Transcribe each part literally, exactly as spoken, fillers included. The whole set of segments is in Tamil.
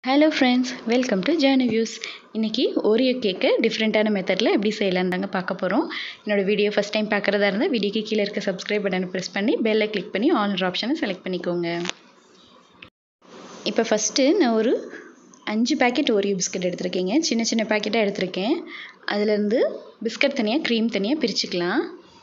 Hello friends, welcome to journey views. இன்றைக்கி ஓரியோ கேக்கை டிஃப்ரெண்ட்டான மெத்தடில் எப்படி செய்யலான்னு தாங்க பார்க்க போகிறோம். என்னோடய வீடியோ ஃபஸ்ட் டைம் பார்க்குறதா இருந்தால் வீடியோக்கு கீழே இருக்க சப்ஸ்கிரைப் பட்டனை ப்ரெஸ் பண்ணி பெல்லை கிளிக் பண்ணி ஆல்ன்ற ஆப்ஷனை செலக்ட் பண்ணிக்கோங்க. இப்போ ஃபஸ்ட்டு நான் ஒரு அஞ்சு பேக்கெட் ஓரியோ பிஸ்கட் எடுத்திருக்கேங்க. சின்ன சின்ன பேக்கெட்டாக எடுத்திருக்கேன். அதுலேருந்து பிஸ்கட் தனியாக, க்ரீம் தனியாக பிரிச்சுக்கலாம்.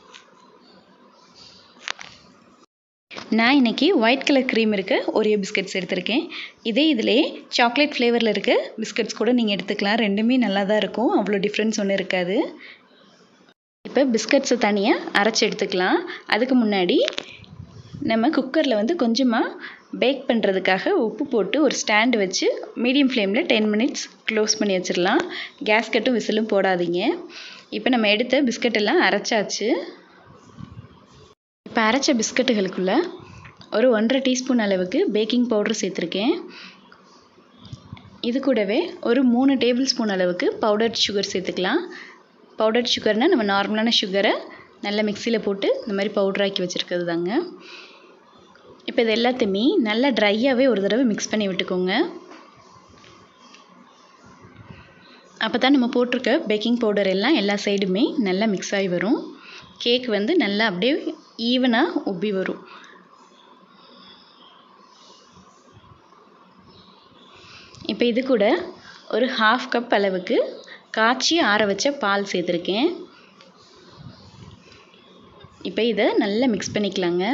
நான் இன்றைக்கி ஒயிட் கலர் க்ரீம் இருக்க ஓரியோ பிஸ்கட்ஸ் எடுத்திருக்கேன். இதே இதிலே சாக்லேட் ஃப்ளேவரில் இருக்க பிஸ்கட்ஸ் கூட நீங்கள் எடுத்துக்கலாம். ரெண்டுமே நல்லா தான் இருக்கும், அவ்வளோ டிஃப்ரென்ஸ் ஒன்றும் இருக்காது. இப்போ பிஸ்கட்ஸை தனியாக அரைச்சி எடுத்துக்கலாம். அதுக்கு முன்னாடி நம்ம குக்கரில் வந்து கொஞ்சமாக பேக் பண்ணுறதுக்காக உப்பு போட்டு ஒரு ஸ்டாண்டு வச்சு மீடியம் ஃப்ளேமில் டென் மினிட்ஸ் க்ளோஸ் பண்ணி வச்சிடலாம். கேஸ் கட்டும் விசிலும் போடாதீங்க. இப்போ நம்ம எடுத்த பிஸ்கட் எல்லாம் அரைச்சாச்சு. இப்போ அரைச்ச பிஸ்கட்டுகளுக்குள்ளே ஒரு ஒன்றரை டீஸ்பூன் அளவுக்கு பேக்கிங் பவுடர் சேர்த்துருக்கேன். இது கூடவே ஒரு மூணு டேபிள் ஸ்பூன் அளவுக்கு பவுடர் சுகர் சேர்த்துக்கலாம். பவுடர் சுகர்னால் நம்ம நார்மலான சுகரை நல்லா மிக்சியில் போட்டு இந்த மாதிரி பவுடராக்கி வச்சுருக்கிறது தாங்க. இப்போ இது எல்லாத்தையுமே நல்லா ட்ரையாகவே ஒரு தடவை மிக்ஸ் பண்ணி விட்டுக்கோங்க. அப்போ தான் நம்ம போட்டிருக்க பேக்கிங் பவுடர் எல்லாம் எல்லா சைடுமே நல்லா மிக்ஸ் ஆகி வரும். கேக் வந்து நல்லா அப்படியே ஈவனாக உப்பி வரும். இப்போ இது கூட ஒரு ஹாஃப் கப் அளவுக்கு காய்ச்சி ஆற வச்ச பால் சேர்த்துருக்கேன். இப்போ இதை நல்லா மிக்ஸ் பண்ணிக்கலாங்க.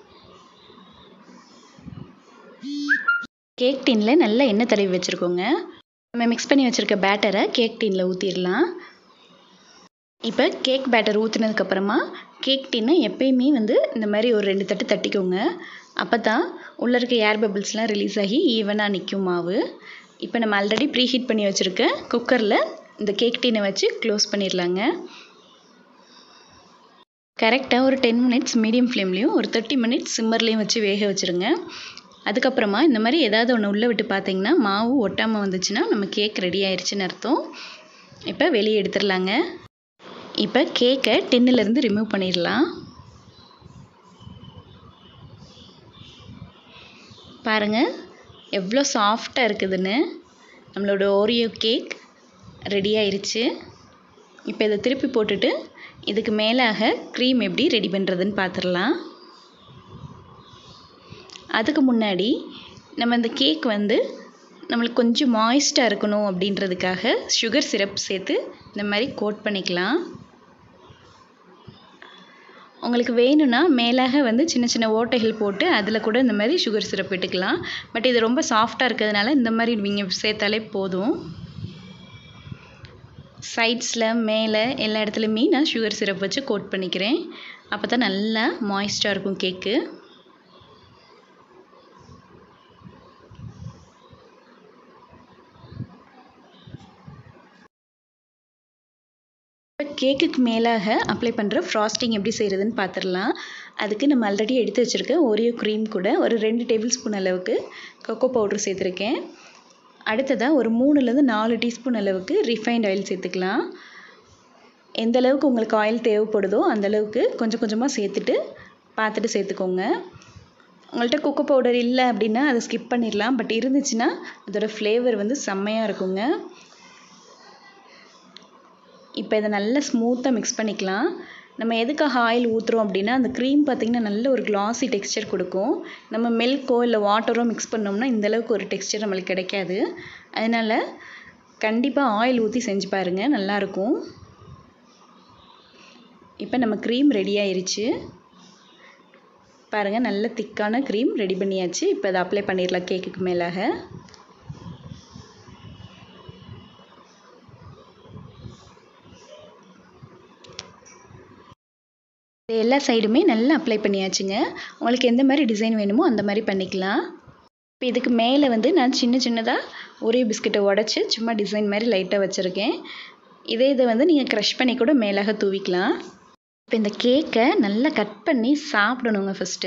கேக் டின்னில் நல்லா எண்ணெய் தடவி வச்சுருக்கோங்க. நம்ம மிக்ஸ் பண்ணி வச்சுருக்க பேட்டரை கேக் டின்னில் ஊற்றிடலாம். இப்போ கேக் பேட்டர் ஊற்றினதுக்கப்புறமா கேக் டின்னை எப்பயுமே வந்து இந்த மாதிரி ஒரு ரெண்டு தட்டு தட்டிக்கோங்க. அப்போ தான் உள்ளே இருக்க ஏர் பபிள்ஸ்லாம் ரிலீஸ் ஆகி ஈவனாக நிற்கும் மாவு. இப்போ நம்ம ஆல்ரெடி ப்ரீ ஹீட் பண்ணி வச்சுருக்க குக்கரில் இந்த கேக் டின்னை வச்சு க்ளோஸ் பண்ணிடலாங்க. கரெக்டாக ஒரு டென் மினிட்ஸ் மீடியம் ஃப்ளேம்லேயும் ஒரு தேர்ட்டி மினிட்ஸ் சிம்மர்லேயும் வச்சு வேக வச்சுருங்க. அதுக்கப்புறமா இந்த மாதிரி ஏதாவது ஒன்று உள்ளே விட்டு பார்த்தீங்கன்னா மாவு ஒட்டாமல் வந்துச்சுன்னா நம்ம கேக் ரெடி ஆயிடுச்சுன்னு அர்த்தம். இப்போ வெளியே எடுத்துடலாங்க. இப்போ கேக்கை டின்னிலேருந்து ரிமூவ் பண்ணிடலாம். பாருங்கள் எவ்வளோ சாஃப்டாக இருக்குதுன்னு. நம்மளோட ஓரியோ கேக் ரெடி ஆயிடுச்சு. இப்போ இதை திருப்பி போட்டுட்டு இதுக்கு மேலாக க்ரீம் எப்படி ரெடி பண்ணுறதுன்னு பார்த்துடலாம். அதுக்கு முன்னாடி நம்ம இந்த கேக் வந்து நம்மளுக்கு கொஞ்சம் மாய்ஸ்டாக இருக்கணும் அப்படின்றதுக்காக சுகர் சிரப் சேர்த்து இந்த மாதிரி கோட் பண்ணிக்கலாம். உங்களுக்கு வேணும்னா மேலாக வந்து சின்ன சின்ன ஓட்டைகள் போட்டு அதில் கூட இந்த மாதிரி சுகர் சிரப் விட்டுக்கலாம். பட் இது ரொம்ப சாஃப்டாக இருக்கிறதுனால இந்த மாதிரி நீங்கள் சேர்த்தாலே போதும். சைட்ஸில் மேலே எல்லா இடத்துலையுமே நான் சுகர் சிரப் வச்சு கோட் பண்ணிக்கிறேன். அப்போ தான் நல்லா மாய்ஸ்டாக இருக்கும் கேக்கு. கேக்குக்கு மேலாக அப்ளை பண்ணுற ஃப்ராஸ்டிங் எப்படி செய்கிறதுன்னு பார்த்துடலாம். அதுக்கு நம்ம ஆல்ரெடி எடுத்து வச்சுருக்க ஓரியோ க்ரீம் கூட ஒரு ரெண்டு டேபிள் ஸ்பூன் அளவுக்கு கொக்கோ பவுடர் சேர்த்துருக்கேன். அடுத்ததாக ஒரு மூணுலேருந்து நாலு டீஸ்பூன் அளவுக்கு ரிஃபைண்ட் ஆயில் சேர்த்துக்கலாம். எந்த அளவுக்கு உங்களுக்கு ஆயில் தேவைப்படுதோ அந்தளவுக்கு கொஞ்சம் கொஞ்சமாக சேர்த்துட்டு பார்த்துட்டு சேர்த்துக்கோங்க. உங்கள்கிட்ட கொக்கோ பவுடர் இல்லை அப்படின்னா அதை ஸ்கிப் பண்ணிடலாம். பட் இருந்துச்சுன்னா அதோடய ஃப்ளேவர் வந்து செம்மையாக இருக்குங்க. இப்போ இதை நல்லா ஸ்மூத்தாக மிக்ஸ் பண்ணிக்கலாம். நம்ம எதுக்காக ஆயில் ஊற்றுறோம் அப்படின்னா அந்த க்ரீம் பார்த்திங்கன்னா நல்ல ஒரு கிளாஸி டெக்ஸ்சர் கொடுக்கும். நம்ம மில்க்கோ இல்லை வாட்டரோ மிக்ஸ் பண்ணோம்னா இந்தளவுக்கு ஒரு டெக்ஸ்சர் நம்மளுக்கு கிடைக்காது. அதனால் கண்டிப்பாக ஆயில் ஊற்றி செஞ்சு பாருங்கள், நல்லாயிருக்கும். இப்போ நம்ம க்ரீம் ரெடி ஆயிடுச்சு. பாருங்கள் நல்ல திக்கான க்ரீம் ரெடி பண்ணியாச்சு. இப்போ அதை அப்ளை பண்ணிடலாம் கேக்குக்கு மேலாக. எல்லா சைடுமே நல்லா அப்ளை பண்ணியாச்சுங்க. உங்களுக்கு எந்த மாதிரி டிசைன் வேணுமோ அந்த மாதிரி பண்ணிக்கலாம். இப்போ இதுக்கு மேலே வந்து நான் சின்ன சின்னதாக ஒரே பிஸ்கட்டை உடச்சி சும்மா டிசைன் மாதிரி லைட்டாக வச்சுருக்கேன். இதே இதை வந்து நீங்கள் க்ரஷ் பண்ணி கூட மேலாக தூவிக்கலாம். இப்போ இந்த கேக்கை நல்லா கட் பண்ணி சாப்பிடணுங்க. ஃபஸ்ட்டு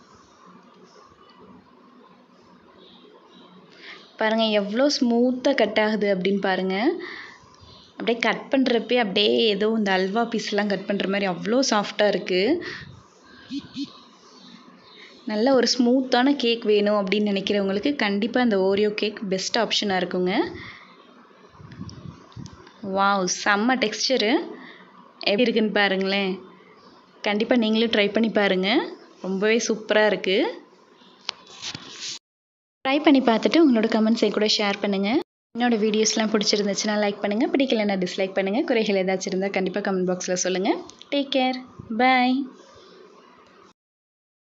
பாருங்கள் எவ்வளோ ஸ்மூத்தாக கட் ஆகுது அப்படின்னு பாருங்கள். அப்படியே கட் பண்ணுறப்பே அப்படியே ஏதோ இந்த அல்வா பீஸ்லாம் கட் பண்ணுற மாதிரி அவ்வளோ சாஃப்டாக இருக்குது. நல்ல ஒரு ஸ்மூத்தான கேக் வேணும் அப்படின்னு நினைக்கிறவங்களுக்கு கண்டிப்பாக இந்த ஓரியோ கேக் பெஸ்ட் ஆப்ஷனாக இருக்குங்க. வாவ், செம்ம டெக்ஸ்சரு, எப்படி இருக்குன்னு பாருங்களேன். கண்டிப்பாக நீங்களும் ட்ரை பண்ணி பாருங்கள், ரொம்பவே சூப்பராக இருக்குது. ட்ரை பண்ணி பார்த்துட்டு உங்களோட கமெண்ட்ஸை கூட ஷேர் பண்ணுங்கள். என்னோடய வீடியோஸ்லாம் பிடிச்சிருந்துச்சுன்னா லைக் பண்ணுங்கள், பிடிக்கலைன்னா டிஸ்லைக் பண்ணுங்கள். குறைகள் ஏதாச்சும் இருந்தால் கண்டிப்பாக கமெண்ட் பாக்ஸில் சொல்லுங்கள். டேக் கேர், பாய்.